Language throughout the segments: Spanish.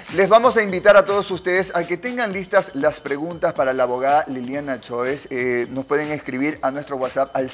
Les vamos a invitar a todos ustedes a que tengan listas las preguntas para la abogada Liliana Choes. Nos pueden escribir a nuestro WhatsApp al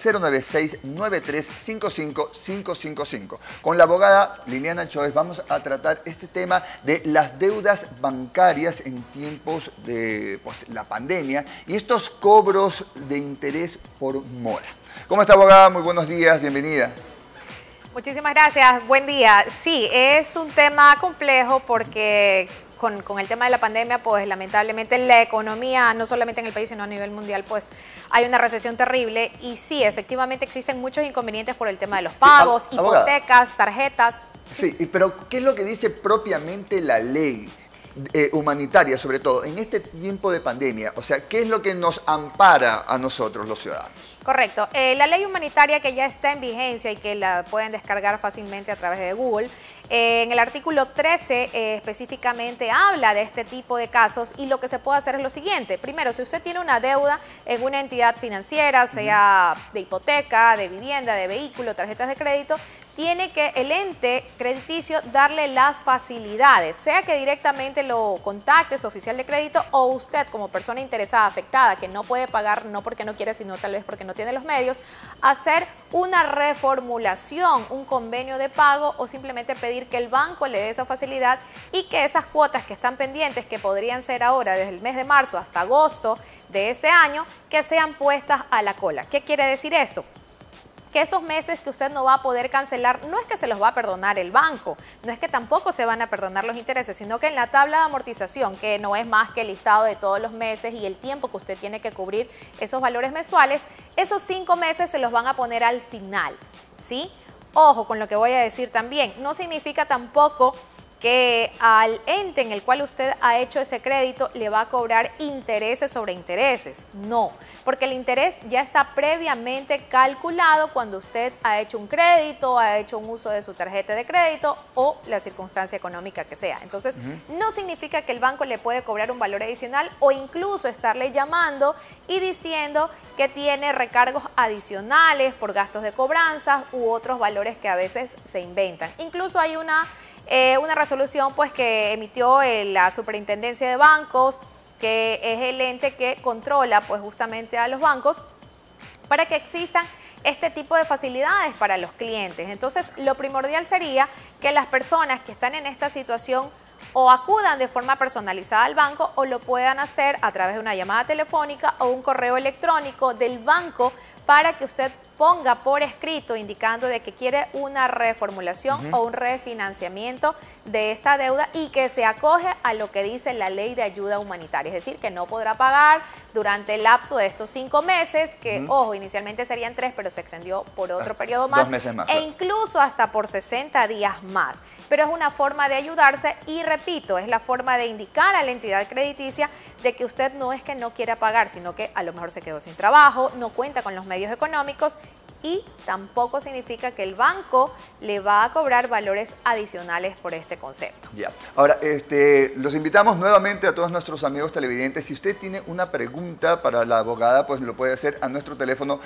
096-9355-555. Con la abogada Liliana Choes vamos a tratar este tema de las deudas bancarias en tiempos de la pandemia y estos cobros de interés por mora. ¿Cómo está, abogada? Muy buenos días, bienvenida. Muchísimas gracias, buen día. Sí, es un tema complejo porque con el tema de la pandemia, pues lamentablemente la economía, no solamente en el país, sino a nivel mundial, pues hay una recesión terrible y sí, efectivamente existen muchos inconvenientes por el tema de los pagos, hipotecas, tarjetas. Sí, pero ¿qué es lo que dice propiamente la ley humanitaria, sobre todo en este tiempo de pandemia? O sea, ¿qué es lo que nos ampara a nosotros los ciudadanos? Correcto. La ley humanitaria que ya está en vigencia y que la pueden descargar fácilmente a través de Google, en el artículo 13 específicamente habla de este tipo de casos y lo que se puede hacer es lo siguiente. Primero, si usted tiene una deuda en una entidad financiera, sea de hipoteca, de vivienda, de vehículo, tarjetas de crédito, tiene que el ente crediticio darle las facilidades, sea que directamente lo contacte su oficial de crédito o usted como persona interesada, afectada, que no puede pagar, no porque no quiere, sino tal vez porque no tiene los medios, hacer una reformulación, un convenio de pago o simplemente pedir que el banco le dé esa facilidad y que esas cuotas que están pendientes, que podrían ser ahora desde el mes de marzo hasta agosto de este año, que sean puestas a la cola. ¿Qué quiere decir esto? Que esos meses que usted no va a poder cancelar, no es que se los va a perdonar el banco, no es que tampoco se van a perdonar los intereses, sino que en la tabla de amortización, que no es más que el listado de todos los meses y el tiempo que usted tiene que cubrir esos valores mensuales, esos 5 meses se los van a poner al final, ¿sí? Ojo con lo que voy a decir también, no significa tampoco que al ente en el cual usted ha hecho ese crédito le va a cobrar intereses sobre intereses. No, porque el interés ya está previamente calculado cuando usted ha hecho un crédito, ha hecho un uso de su tarjeta de crédito o la circunstancia económica que sea. Entonces, no significa que el banco le puede cobrar un valor adicional o incluso estarle llamando y diciendo que tiene recargos adicionales por gastos de cobranza u otros valores que a veces se inventan. Incluso hay una resolución pues que emitió la Superintendencia de Bancos, que es el ente que controla pues justamente a los bancos, para que existan este tipo de facilidades para los clientes. Entonces, lo primordial sería que las personas que están en esta situación o acudan de forma personalizada al banco o lo puedan hacer a través de una llamada telefónica o un correo electrónico del banco para que usted ponga por escrito indicando de que quiere una reformulación o un refinanciamiento de esta deuda y que se acoge a lo que dice la ley de ayuda humanitaria, es decir, que no podrá pagar durante el lapso de estos 5 meses, que ojo, inicialmente serían 3, pero se extendió por otro periodo más, 2 meses más, e incluso hasta por 60 días más. Pero es una forma de ayudarse y repito, es la forma de indicar a la entidad crediticia de que usted no es que no quiera pagar, sino que a lo mejor se quedó sin trabajo, no cuenta con los medios económicos y tampoco significa que el banco le va a cobrar valores adicionales por este concepto. Ya. Ahora, los invitamos nuevamente a todos nuestros amigos televidentes. Si usted tiene una pregunta para la abogada, pues lo puede hacer a nuestro teléfono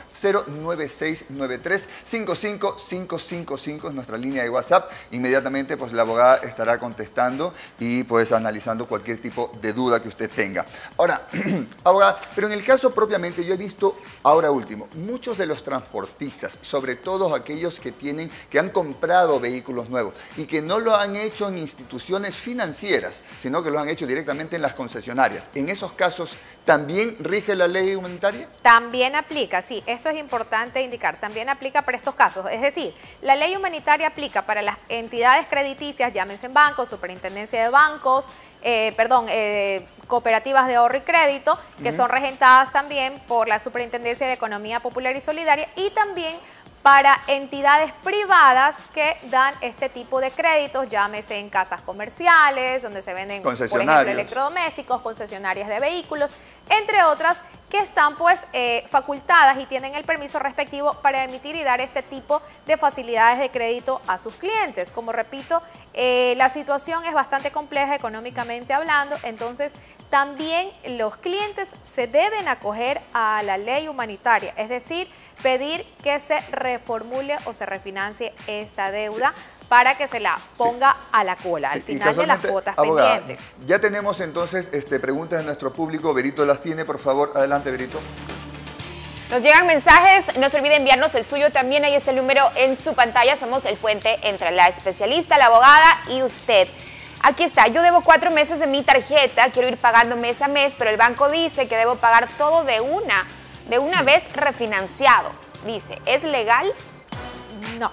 09693-55555, es nuestra línea de WhatsApp. Inmediatamente, pues la abogada estará contestando y pues analizando cualquier tipo de duda que usted tenga. Ahora, abogada, pero en el caso propiamente, yo he visto, ahora último, muchos de los transportistas, sobre todo aquellos que han comprado vehículos nuevos y que no lo han hecho en instituciones financieras, sino que lo han hecho directamente en las concesionarias. En esos casos, ¿también rige la ley humanitaria? También aplica, sí, esto es importante indicar, también aplica para estos casos. Es decir, la ley humanitaria aplica para las entidades crediticias, llámense bancos, superintendencia de bancos, cooperativas de ahorro y crédito, que son regentadas también por la Superintendencia de Economía Popular y Solidaria, y también para entidades privadas que dan este tipo de créditos, llámese en casas comerciales, donde se venden, por ejemplo, electrodomésticos, concesionarias de vehículos, entre otras, que están pues facultadas y tienen el permiso respectivo para emitir y dar este tipo de facilidades de crédito a sus clientes. Como repito, la situación es bastante compleja económicamente hablando, entonces también los clientes se deben acoger a la ley humanitaria, es decir, pedir que se reformule o se refinancie esta deuda para que se la ponga a la cola, al final de las cuotas pendientes. Ya tenemos entonces preguntas de nuestro público. Berito las tiene, por favor. Adelante, Berito. Nos llegan mensajes, no se olvide enviarnos el suyo también, ahí está el número en su pantalla, somos el puente entre la especialista, la abogada y usted. Aquí está, yo debo 4 meses de mi tarjeta, quiero ir pagando mes a mes, pero el banco dice que debo pagar todo de una vez refinanciado. Dice, ¿es legal? No.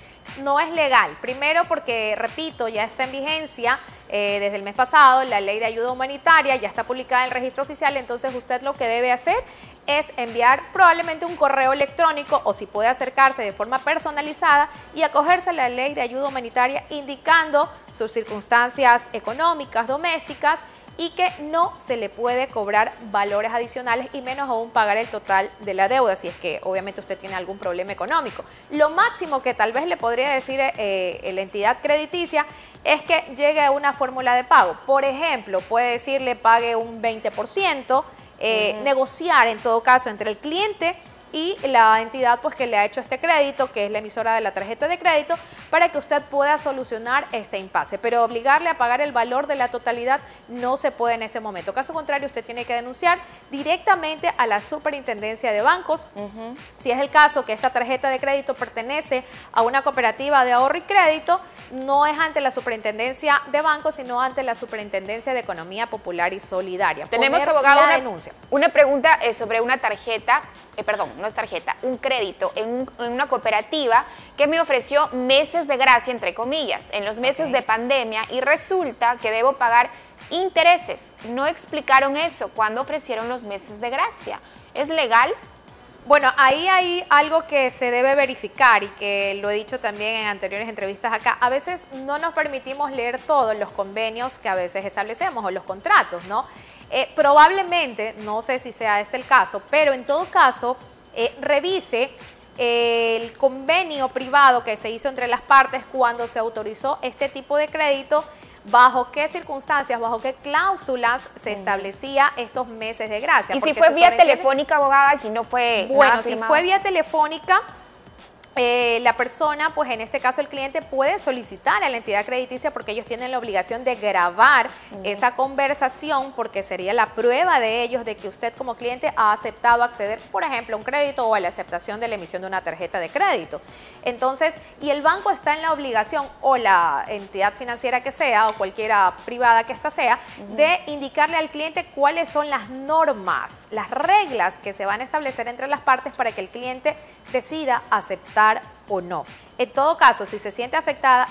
No es legal. Primero porque, repito, ya está en vigencia desde el mes pasado la ley de ayuda humanitaria, ya está publicada en el registro oficial, entonces usted lo que debe hacer es enviar probablemente un correo electrónico o si puede acercarse de forma personalizada y acogerse a la ley de ayuda humanitaria indicando sus circunstancias económicas, domésticas, y que no se le puede cobrar valores adicionales y menos aún pagar el total de la deuda, si es que obviamente usted tiene algún problema económico. Lo máximo que tal vez le podría decir la entidad crediticia es que llegue a una fórmula de pago. Por ejemplo, puede decirle pague un 20%, negociar en todo caso entre el cliente y la entidad pues que le ha hecho este crédito, que es la emisora de la tarjeta de crédito, para que usted pueda solucionar este impasse. Pero obligarle a pagar el valor de la totalidad no se puede en este momento. Caso contrario, usted tiene que denunciar directamente a la Superintendencia de Bancos. Si es el caso que esta tarjeta de crédito pertenece a una cooperativa de ahorro y crédito, no es ante la Superintendencia de Bancos, sino ante la Superintendencia de Economía Popular y Solidaria. Tenemos, abogado, una pregunta sobre una tarjeta, no es tarjeta, un crédito en una cooperativa que me ofreció meses de gracia, entre comillas, en los meses de pandemia, y resulta que debo pagar intereses. No explicaron eso cuando ofrecieron los meses de gracia. ¿Es legal? Bueno, ahí hay algo que se debe verificar y que lo he dicho también en anteriores entrevistas acá. A veces no nos permitimos leer todos los convenios que a veces establecemos o los contratos, ¿no? Probablemente, no sé si sea este el caso, pero en todo caso, revise el convenio privado que se hizo entre las partes cuando se autorizó este tipo de crédito, bajo qué circunstancias, bajo qué cláusulas se establecía estos meses de gracia. ¿Y si fue vía telefónica, abogada, si no fue Bueno, si fue vía telefónica, la persona, pues en este caso el cliente, puede solicitar a la entidad crediticia porque ellos tienen la obligación de grabar esa conversación porque sería la prueba de ellos de que usted como cliente ha aceptado acceder, por ejemplo, a un crédito o a la aceptación de la emisión de una tarjeta de crédito. Entonces, y el banco está en la obligación, o la entidad financiera que sea, o cualquiera privada que ésta sea, de indicarle al cliente cuáles son las normas, las reglas que se van a establecer entre las partes para que el cliente decida aceptar o no. En todo caso, si se siente afectado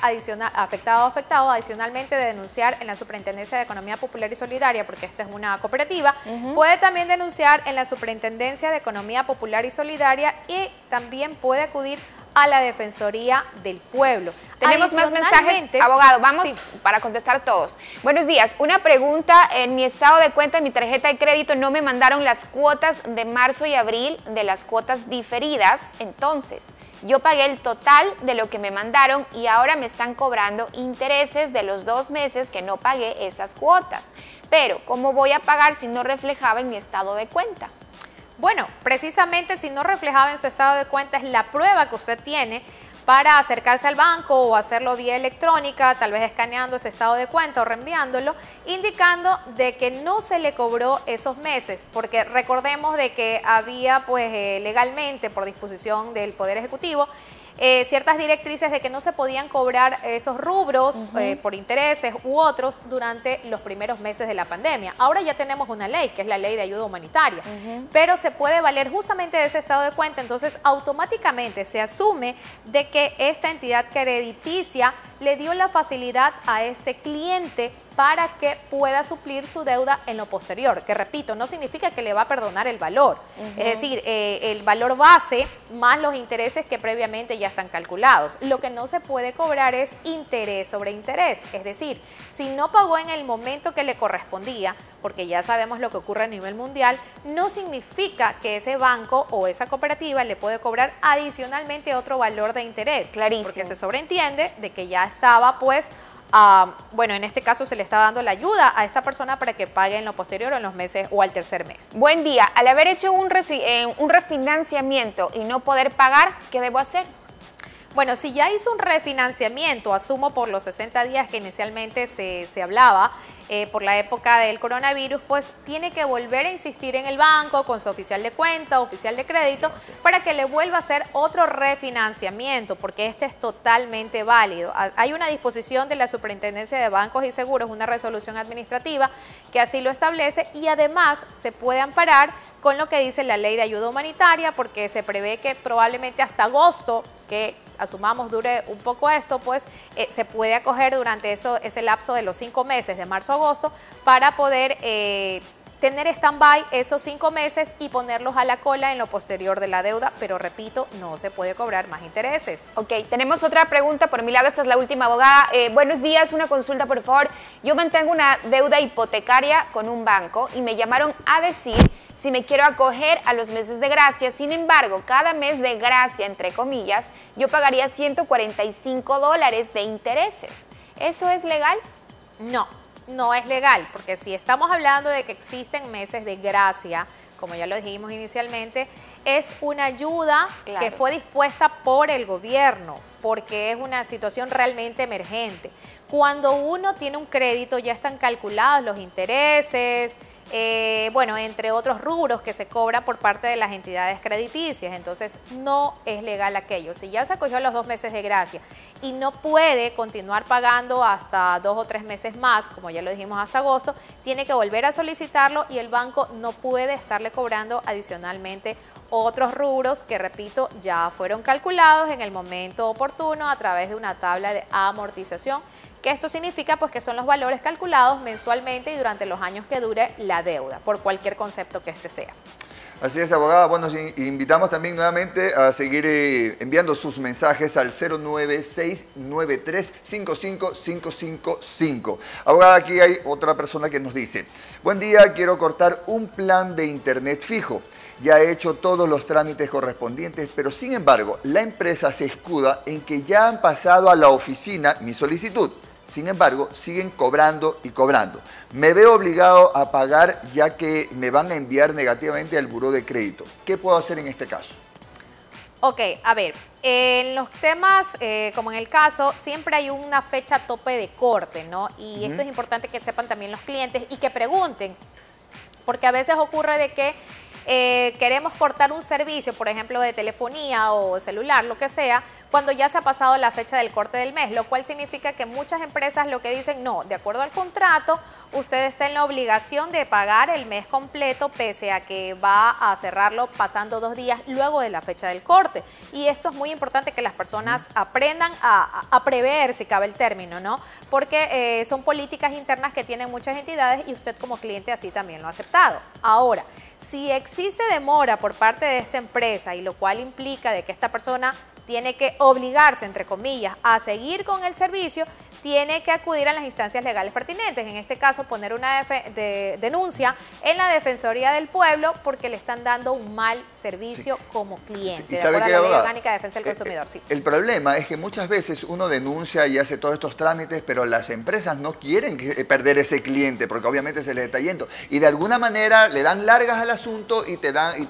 o afectado, adicionalmente de denunciar en la Superintendencia de Economía Popular y Solidaria, porque esta es una cooperativa, puede también denunciar en la Superintendencia de Economía Popular y Solidaria y también puede acudir a la Defensoría del Pueblo. Tenemos más mensajes, abogado, vamos para contestar todos. Buenos días, una pregunta, en mi estado de cuenta, en mi tarjeta de crédito no me mandaron las cuotas de marzo y abril de las cuotas diferidas, entonces yo pagué el total de lo que me mandaron y ahora me están cobrando intereses de los 2 meses que no pagué esas cuotas. Pero, ¿cómo voy a pagar si no reflejaba en mi estado de cuenta? Bueno, precisamente si no reflejaba en su estado de cuenta es la prueba que usted tiene para acercarse al banco o hacerlo vía electrónica, tal vez escaneando ese estado de cuenta o reenviándolo, indicando de que no se le cobró esos meses, porque recordemos de que había pues legalmente por disposición del Poder Ejecutivo ciertas directrices de que no se podían cobrar esos rubros por intereses u otros durante los primeros meses de la pandemia. Ahora ya tenemos una ley, que es la Ley de Ayuda Humanitaria, pero se puede valer justamente de ese estado de cuenta, entonces automáticamente se asume de que esta entidad crediticia le dio la facilidad a este cliente para que pueda suplir su deuda en lo posterior, que repito, no significa que le va a perdonar el valor, es decir, el valor base más los intereses que previamente ya están calculados. Lo que no se puede cobrar es interés sobre interés, es decir, si no pagó en el momento que le correspondía, porque ya sabemos lo que ocurre a nivel mundial, no significa que ese banco o esa cooperativa le puede cobrar adicionalmente otro valor de interés. Clarísimo. Porque se sobreentiende de que ya estaba pues bueno, en este caso se le está dando la ayuda a esta persona para que pague en lo posterior o en los meses o al tercer mes. Buen día. Al haber hecho un refinanciamiento y no poder pagar, ¿qué debo hacer? Bueno, si ya hizo un refinanciamiento, asumo por los 60 días que inicialmente se hablaba, por la época del coronavirus, pues tiene que volver a insistir en el banco con su oficial de cuenta, oficial de crédito, para que le vuelva a hacer otro refinanciamiento, porque este es totalmente válido. Hay una disposición de la Superintendencia de Bancos y Seguros, una resolución administrativa que así lo establece, y además se puede amparar con lo que dice la ley de ayuda humanitaria, porque se prevé que probablemente hasta agosto, que asumamos dure un poco esto, pues se puede acoger durante ese lapso de los 5 meses, de marzo a agosto, para poder tener stand-by esos 5 meses y ponerlos a la cola en lo posterior de la deuda, pero repito, no se puede cobrar más intereses. Ok, tenemos otra pregunta por mi lado, esta es la última, abogada. Buenos días, una consulta por favor. Yo mantengo una deuda hipotecaria con un banco y me llamaron a decir si me quiero acoger a los meses de gracia. Sin embargo, cada mes de gracia, entre comillas, yo pagaría $145 de intereses. ¿Eso es legal? No, no es legal, porque si estamos hablando de que existen meses de gracia, como ya lo dijimos inicialmente, es una ayuda que fue dispuesta por el gobierno, porque es una situación realmente emergente. Cuando uno tiene un crédito ya están calculados los intereses, bueno, entre otros rubros que se cobra por parte de las entidades crediticias, entonces no es legal aquello. Si ya se acogió a los 2 meses de gracia y no puede continuar pagando hasta 2 o 3 meses más, como ya lo dijimos hasta agosto, tiene que volver a solicitarlo y el banco no puede estarle cobrando adicionalmente otros rubros que, repito, ya fueron calculados en el momento oportuno a través de una tabla de amortización, que esto significa pues que son los valores calculados mensualmente y durante los años que dure la deuda, por cualquier concepto que este sea. Así es, abogada. Bueno, invitamos también nuevamente a seguir enviando sus mensajes al 09693555555. Abogada, aquí hay otra persona que nos dice: buen día, quiero cortar un plan de internet fijo. Ya he hecho todos los trámites correspondientes, pero sin embargo, la empresa se escuda en que ya han pasado a la oficina mi solicitud. Sin embargo, siguen cobrando y cobrando. Me veo obligado a pagar ya que me van a enviar negativamente al buró de crédito. ¿Qué puedo hacer en este caso? Ok, a ver, en los temas, como en el caso, siempre hay una fecha tope de corte, ¿no? Y esto es importante que sepan también los clientes y que pregunten, porque a veces ocurre de que queremos cortar un servicio, por ejemplo, de telefonía o celular, lo que sea, cuando ya se ha pasado la fecha del corte del mes, lo cual significa que muchas empresas lo que dicen, no, de acuerdo al contrato, usted está en la obligación de pagar el mes completo, pese a que va a cerrarlo pasando 2 días luego de la fecha del corte. Y esto es muy importante que las personas aprendan a prever, si cabe el término, ¿no? Porque son políticas internas que tienen muchas entidades y usted como cliente así también lo ha aceptado. Ahora, si existe demora por parte de esta empresa, y lo cual implica de que esta persona tiene que obligarse, entre comillas, a seguir con el servicio, tiene que acudir a las instancias legales pertinentes. En este caso, poner una denuncia en la Defensoría del Pueblo porque le están dando un mal servicio como cliente, de acuerdo a la Ley Orgánica de Defensa del Consumidor. Sí. El problema es que muchas veces uno denuncia y hace todos estos trámites, pero las empresas no quieren perder ese cliente porque obviamente se les está yendo. Y de alguna manera le dan largas al asunto y te dan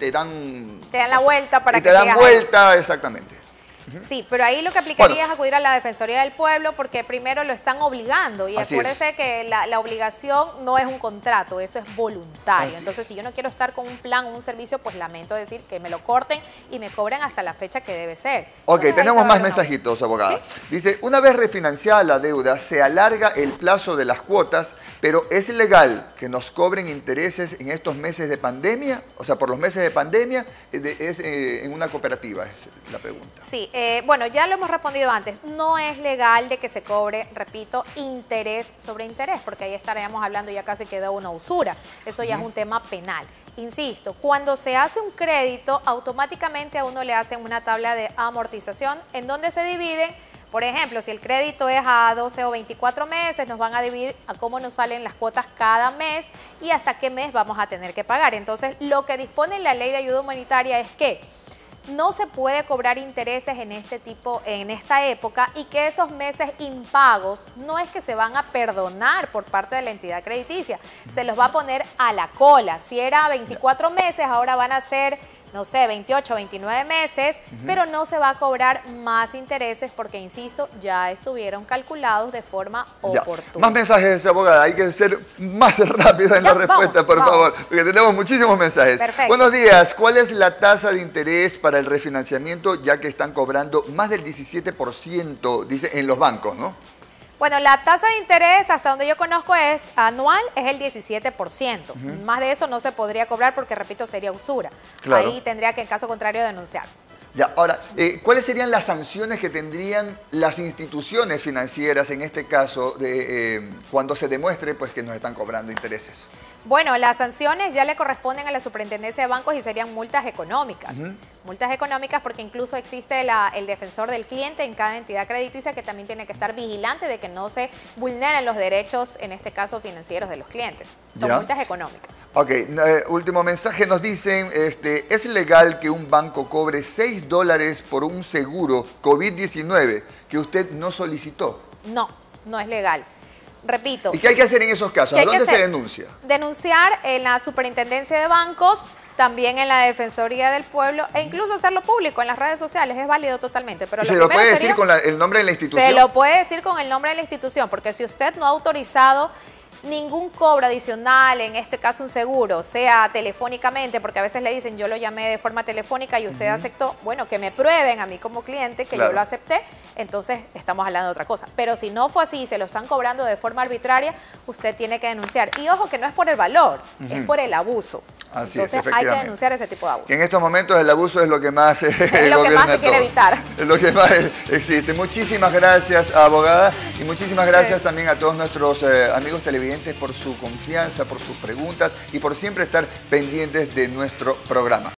la vuelta para que te dan vuelta, exactamente. Sí, pero ahí lo que aplicaría es acudir a la Defensoría del Pueblo porque primero lo están obligando y acuérdese que la obligación no es un contrato, eso es voluntario. Entonces, si yo no quiero estar con un plan o un servicio, pues lamento decir que me lo corten y me cobren hasta la fecha que debe ser. Ok, tenemos más mensajitos, abogada. ¿Sí? Dice, una vez refinanciada la deuda, se alarga el plazo de las cuotas, pero ¿es legal que nos cobren intereses en estos meses de pandemia? O sea, por los meses de pandemia, es en una cooperativa, es la pregunta. Sí, bueno, ya lo hemos respondido antes. No es legal de que se cobre, repito, interés sobre interés, porque ahí estaríamos hablando ya casi que de una usura. Eso ya es un tema penal. Insisto, cuando se hace un crédito, automáticamente a uno le hacen una tabla de amortización en donde se dividen. Por ejemplo, si el crédito es a 12 o 24 meses, nos van a dividir a cómo nos salen las cuotas cada mes y hasta qué mes vamos a tener que pagar. Entonces, lo que dispone la Ley de Ayuda Humanitaria es que no se puede cobrar intereses en esta época, y que esos meses impagos no es que se van a perdonar por parte de la entidad crediticia, se los va a poner a la cola. Si era 24 meses, ahora van a ser no sé, 28, 29 meses, pero no se va a cobrar más intereses porque, insisto, ya estuvieron calculados de forma oportuna. Más mensajes, abogada. Hay que ser más rápida en la respuesta, por favor, porque tenemos muchísimos mensajes. Perfecto. Buenos días. ¿Cuál es la tasa de interés para el refinanciamiento, ya que están cobrando más del 17%, dice, en los bancos, ¿no? Bueno, la tasa de interés, hasta donde yo conozco, es anual, es el 17%. Más de eso no se podría cobrar porque, repito, sería usura. Claro. Ahí tendría que, en caso contrario, denunciar. Ya, ahora, ¿cuáles serían las sanciones que tendrían las instituciones financieras, en este caso, cuando se demuestre pues, que nos están cobrando intereses? Bueno, las sanciones ya le corresponden a la Superintendencia de Bancos y serían multas económicas. Multas económicas porque incluso existe el defensor del cliente en cada entidad crediticia que también tiene que estar vigilante de que no se vulneren los derechos, en este caso financieros, de los clientes. Son multas económicas. Ok, último mensaje, nos dicen, ¿es legal que un banco cobre $6 por un seguro COVID-19 que usted no solicitó? No, no es legal. Repito. ¿Y qué hay que hacer en esos casos? ¿A dónde se denuncia? Denunciar en la Superintendencia de Bancos, también en la Defensoría del Pueblo e incluso hacerlo público en las redes sociales. Es válido totalmente. Pero ¿Se lo puede decir con el nombre de la institución? Se lo puede decir con el nombre de la institución, porque si usted no ha autorizado ningún cobro adicional, en este caso un seguro, sea telefónicamente, porque a veces le dicen yo lo llamé de forma telefónica y usted aceptó, bueno, que me prueben a mí como cliente que yo lo acepté, entonces estamos hablando de otra cosa. Pero si no fue así y se lo están cobrando de forma arbitraria, usted tiene que denunciar. Y ojo que no es por el valor, es por el abuso. Así entonces hay que denunciar ese tipo de abuso. Que en estos momentos el abuso es lo que más es lo que más se quiere evitar. Es lo que más existe. Muchísimas gracias, abogada, y muchísimas gracias también a todos nuestros amigos televidentes por su confianza, por sus preguntas y por siempre estar pendientes de nuestro programa.